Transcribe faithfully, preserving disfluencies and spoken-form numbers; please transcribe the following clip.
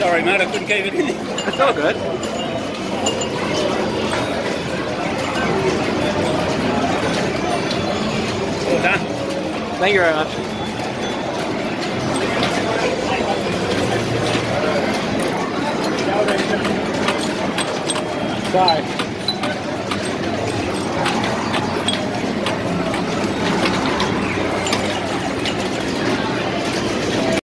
Sorry, mate, I couldn't keep it in. It's all good. Well done. Thank you very much. Sorry.